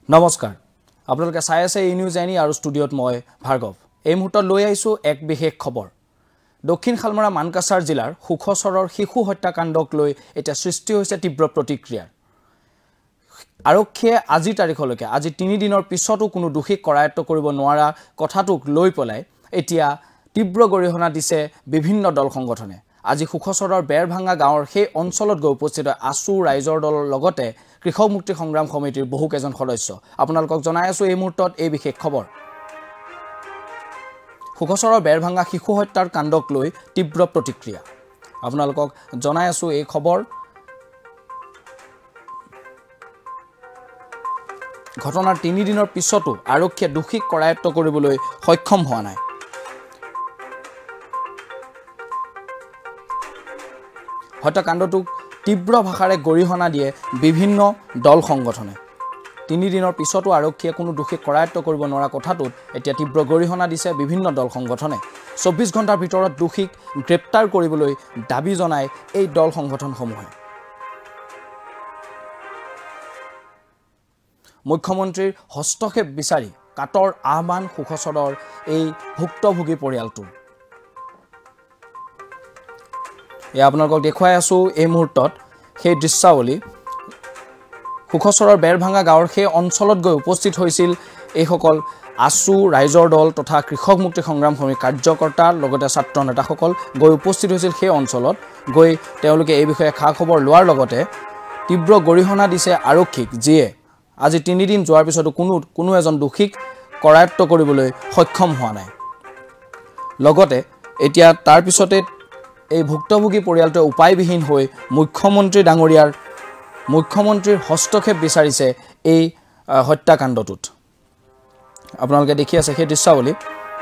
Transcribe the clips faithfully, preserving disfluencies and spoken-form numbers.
নমস্কাৰ আপোনালোকে চাই আছে এই নিউজ এনি আৰু ষ্টুডিঅ'ত মই ভাৰ্গৱ এই মুহূৰ্তত লৈ আহিছো এক বিশেষ খবৰ দক্ষিণ খালমৰা মানকাছাৰ জিলাৰ সুখচৰৰ শিশু হত্যাকাণ্ডক লৈ এটা সৃষ্টি হৈছে তীব্ৰ প্ৰতিক্ৰিয়া আৰক্ষীয়ে আজি তাৰিখলৈকে আজি তিনি দিনৰ পিছতো কোনো দোষীক কৰায়ত্ব কৰিব নোৱাৰা কথাটোক লৈ পলাই এতিয়া তীব্ৰ গৰিহণা দিছে বিভিন্ন দল সংগঠনে আজি সুখচৰৰ বেৰভাঙা গাঁৱৰ সেই অঞ্চলত গৈ উপস্থিত আসু ৰাইজৰ দলৰ লগতে কৃষক মুক্তি সংগ্ৰাম সমিতিৰ বহু কেজন সদস্য আপোনালোকক জনাই আছো এই মুহূৰ্তত এই বিশেষ খবৰ সুখচৰৰ বেৰভাঙা শিশু হত্যাৰ কাণ্ডক লৈ তীব্ৰ প্ৰতিক্ৰিয়া আপোনালোকক জনাই আছো এই খবৰ ঘটনাৰ তিনি দিনৰ পিছতো আৰক্ষীয়ে দোষীক কৰায়ত্ব কৰিবলৈ সক্ষম হোৱা নাই হত্যাকাণ্ডটোক তীব্ৰ ভাষাৰে গৰিহণা দিয়ে বিভিন্ন দল সংগঠনে তিনি দিনৰ পিছতো আৰক্ষীয়ে কোনো দোষীক কৰায়ত্ব কৰিব নোৱাৰা কথাটোত এতিয়া তীব্ৰ গৰিহণা দিছে বিভিন্ন দল সংগঠনে চৌব্বিছ ঘণ্টাৰ ভিতৰত দোষীক গ্ৰেপ্তাৰ কৰিবলৈ দাবী জনাই এই দল সংগঠনসমূহে মুখ্যমন্ত্ৰীৰ হস্তক্ষেপ বিচাৰি কাটৰ আহ্বান সুখচৰৰ এই ভুক্তভোগী পৰিয়ালটোৰ এয়া আপোনালোকক দেখুৱাই আছো এই মুহূৰ্তত সেই দৃশ্যাৱলী সুখচৰৰ বেৰভাঙা গাঁৱৰ সেই অঞ্চলত গৈ উপস্থিত হৈছিল এইসকল আসু ৰাইজৰ দল তথা কৃষক মুক্তি সংগ্ৰাম সমিতিৰ কাৰ্যকৰ্তা লগতে ছাত্ৰ নেতাসকল গৈ উপস্থিত হৈছিল সেই অঞ্চলত গৈ তেওঁলোকে এই বিষয়ে খা খবৰ লোৱাৰ লগতে তীব্ৰ গৰিহণা দিছে আৰক্ষীক যিয়ে আজি তিনি দিন যোৱাৰ পিছতো কোনো কোনো এজন দোষীক কৰায়ত্ব কৰিবলৈ সক্ষম হোৱা নাই লগতে এতিয়া তাৰ পিছতে এই ভুক্তভোগী পৰিয়ালটোৱে উপায়বিহীন হৈ মুখ্যমন্ত্ৰী ডাঙৰীয়াৰ মুখ্যমন্ত্ৰীৰ হস্তক্ষেপ বিচাৰিছে এই হত্যাকাণ্ডটোত আপোনালোকে দেখি আছে সেই দৃশ্যাৱলী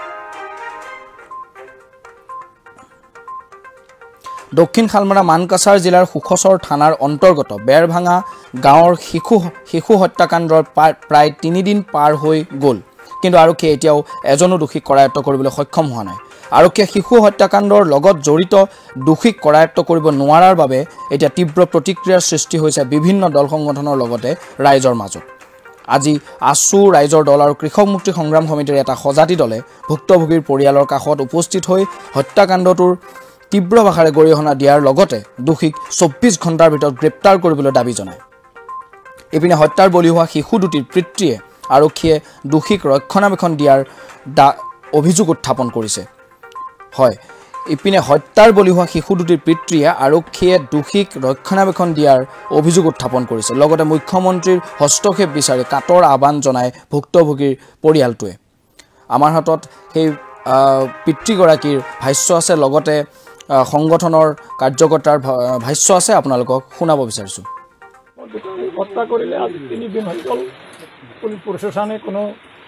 দক্ষিণ খালমৰা মানকাছাৰ জিলাৰ সুখচৰ থানাৰ অন্তৰ্গত বেৰভাঙা গাঁৱৰ শিশু শিশু হত্যাকাণ্ডৰ প্ৰায় তিনিদিন পাৰ হৈ গ'ল কিন্তু আৰক্ষীয়ে এতিয়াও এজনো দোষীক কৰায়ত্ব কৰিবলৈ সক্ষম হোৱা নাই আৰক্ষীয়ে শিশু হত্যাকাণ্ডৰ লগত জড়িত দোষীক কৰায়ত্ব কৰিব নোৱাৰাৰ বাবে এতিয়া তীব্ৰ প্ৰতিক্ৰিয়াৰ সৃষ্টি হৈছে বিভিন্ন দল সংগঠনৰ লগতে ৰাইজৰ মাজত আজি আসু ৰাইজৰ দল আৰু কৃষক মুক্তি সংগ্ৰাম সমিতিৰ এটা সজাতি দলে ভুক্তভোগীৰ পৰিয়ালৰ কাষত উপস্থিত হৈ হত্যাকাণ্ডটোৰ তীব্ৰ ভাষাৰে গৰিহণা দিয়াৰ লগতে দোষীক চৌব্বিছ ঘণ্টাৰ ভিতৰত গ্ৰেপ্তাৰ কৰিবলৈ দাবী জনায় ইপিনে হত্যাৰ বলি হোৱা শিশু দুটিৰ পিতৃয়ে আৰক্ষীয়ে দোষীক ৰক্ষণাবেক্ষণ দিয়াৰ অভিযোগ উত্থাপন কৰিছে হয় ইপিনে হত্যাৰ বলি হোৱা শিশু দুটিৰ পিতৃয়ে আৰক্ষীয়ে দোষীক ৰক্ষণাবেক্ষণ দিয়াৰ অভিযোগ উত্থাপন কৰিছে লগতে মুখ্যমন্ত্ৰীৰ হস্তক্ষেপ বিচাৰি কাটৰ আহ্বান জনায় ভুক্তভোগীৰ পৰিয়ালটোৱে আমাৰ হাতত সেই পিতৃগৰাকীৰ ভাষ্য আছে লগতে সংগঠনৰ কাৰ্যকৰ্তাৰ ভাষ্য আছে আপোনালোকক শুনাব বিচাৰিছোঁ হত্যা কৰিলে আজি তিনি দিন হৈ গ'ল পুলিচ প্ৰশাসনে কোনো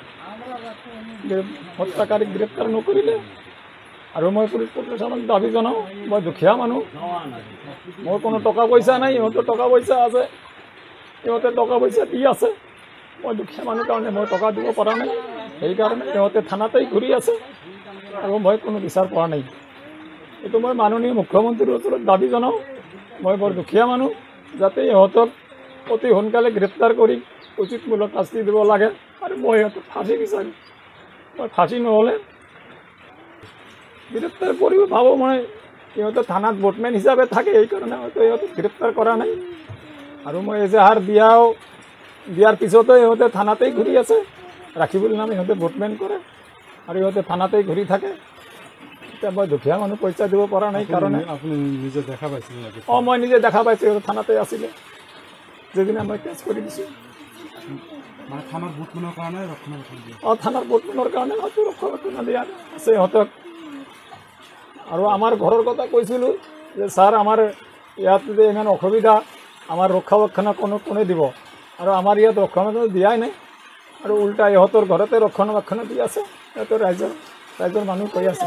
হত্যাকাৰীক গ্ৰেপ্তাৰ নকৰিলে আৰু মই পুলিচ প্ৰশাসনক দাবী জনাওঁ মই দুখীয়া মানুহ মোৰ কোনো টকা পইচা নাই ইহঁতৰ টকা পইচা আছে ইহঁতে টকা পইচা দি আছে মই দুখীয়া মানুহ কাৰণে মই টকা দিব পৰা নাই সেইকাৰণে ইহঁতে থানাতেই ঘূৰি আছে আৰু মই কোনো বিচাৰ পোৱা নাই এইটো মই মাননীয় মুখ্যমন্ত্ৰীৰ ওচৰত দাবী জনাওঁ মই বৰ দুখীয়া মানুহ যাতে ইহঁতক অতি সোনকালে গ্ৰেপ্তাৰ কৰি উচিতমূলক শাস্তি দিব লাগে আৰু মই ইহঁতক ফাঁচি বিচাৰিম মই ফাঁচি নহ'লে গ্ৰেপ্তাৰ কৰিব ভাবোঁ মই ইহঁতে থানাত ভোটমেন হিচাপে থাকে সেইকাৰণে হয়তো ইহঁতক গ্ৰেপ্তাৰ কৰা নাই আৰু মই এজাহাৰ দিয়াও দিয়াৰ পিছতো ইহঁতে থানাতেই ঘূৰি আছে ৰাখিবলৈ নাম ইহঁতে ভোটমেন কৰে আৰু ইহঁতে থানাতেই ঘূৰি থাকে এতিয়া মই দুখীয়া মানুহ পইচা দিব পৰা নাই কাৰণে আপুনি নিজে দেখা পাইছিল অঁ মই নিজে দেখা পাইছোঁ ইহঁতে থানাতে আছিলে যেদিনা মই কেছ কৰি দিছোঁ থানাৰ ভোটমেনৰ কাৰণে অঁ থানাৰ ভোটমেনৰ কাৰণে হয়তো ৰক্ষণাবেক্ষণ দিয়া আছে ইহঁতক আৰু আমাৰ ঘৰৰ কথা কৈছিলোঁ যে ছাৰ আমাৰ ইয়াত যদি ইমান অসুবিধা আমাৰ ৰক্ষণাবেক্ষণ কোনো কোনে দিব আৰু আমাৰ ইয়াত ৰক্ষণাবেক্ষণ দিয়াই নাই আৰু উল্টা ইহঁতৰ ঘৰতে ৰক্ষণাবেক্ষণ দি আছে ইহঁতৰ ৰাইজৰ ৰাইজৰ মানুহ কৈ আছে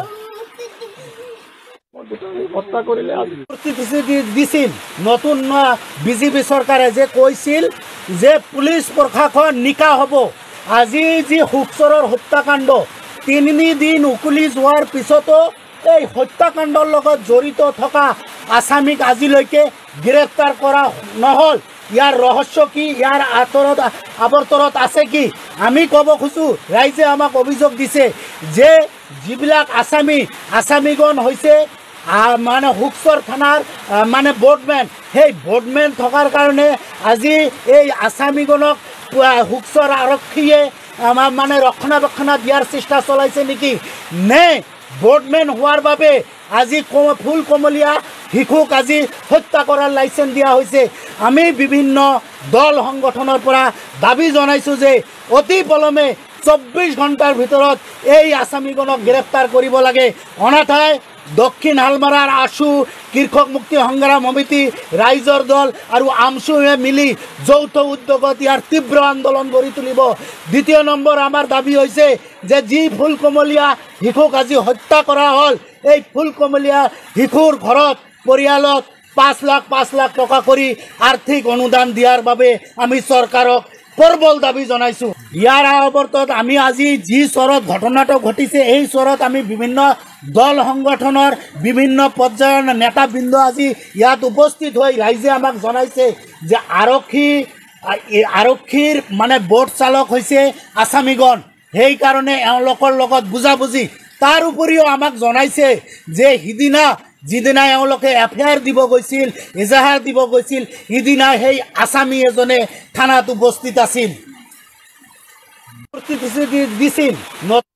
হত্যা কৰিলে প্ৰতিশ্ৰুতি দিছিল নতুন বিজেপি চৰকাৰে যে কৈছিল যে পুলিচ প্ৰশাসন নিকা হ'ব আজি যি সুখচৰৰ হত্যাকাণ্ড তিনিদিন উকলি যোৱাৰ পিছতো এই হত্যাকাণ্ডৰ লগত জড়িত থকা আসামিক আজিলৈকে গ্ৰেপ্তাৰ কৰা নহ'ল ইয়াৰ ৰহস্য কি, ইয়াৰ আঁতৰত আৱৰ্তনত আছে কি? আমি ক'ব খোজোঁ, ৰাইজে আমাক অভিযোগ দিছে যে যিবিলাক আছামী আছামীগণ হৈছে মানে হুকচৰ থানাৰ মানে বৰ্ডমেন, সেই বৰ্ডমেন থকাৰ কাৰণে আজি এই আছামীগণক হুকচৰ আৰক্ষীয়ে আমাৰ মানে ৰক্ষণাবেক্ষণ দিয়াৰ চেষ্টা চলাইছে নেকি, নে বৰ্ডমেন হোৱাৰ বাবে আজি ফুল কমলীয়া শিশুক আজি হত্যা কৰাৰ লাইচেঞ্চ দিয়া হৈছে? আমি বিভিন্ন দল সংগঠনৰ পৰা দাবী জনাইছোঁ যে অতি পলমে চৌব্বিছ ঘণ্টাৰ ভিতৰত এই আছামীগণক গ্ৰেপ্তাৰ কৰিব লাগে, অনাথাই দক্ষিণ হালমাৰাৰ আছু কৃষক মুক্তি সংগ্ৰাম সমিতি, ৰাইজৰ দল আৰু আমচুৱে মিলি যৌথ উদ্যোগত ইয়াৰ তীব্ৰ আন্দোলন গঢ়ি তুলিব। দ্বিতীয় নম্বৰ আমাৰ দাবী হৈছে যে যি ফুল কমলীয়া শিশুক আজি হত্যা কৰা হ'ল, এই ফুল কমলীয়া শিশুৰ ঘৰত পৰিয়ালত পাঁচ লাখ পাঁচ লাখ টকা কৰি আৰ্থিক অনুদান দিয়াৰ বাবে আমি চৰকাৰক প্ৰবল দাবী জনাইছোঁ। ইয়াৰ আৱৰ্তত আমি আজি যি চৰত ঘটনাটো ঘটিছে, এই চৰত আমি বিভিন্ন দল সংগঠনৰ বিভিন্ন পৰ্যায়ৰ নেতাবৃন্দ আজি ইয়াত উপস্থিত হৈ ৰাইজে আমাক জনাইছে যে আৰক্ষী আৰক্ষীৰ মানে বোট চালক হৈছে আছামীগণ, সেইকাৰণে এওঁলোকৰ লগত বুজাবুজি। তাৰ উপৰিও আমাক জনাইছে যে সিদিনা যিদিনা এওঁলোকে এফ আই আৰ দিব গৈছিল, এজাহাৰ দিব গৈছিল, সিদিনা সেই আছামী এজনে থানাত উপস্থিত আছিল, দিছিল।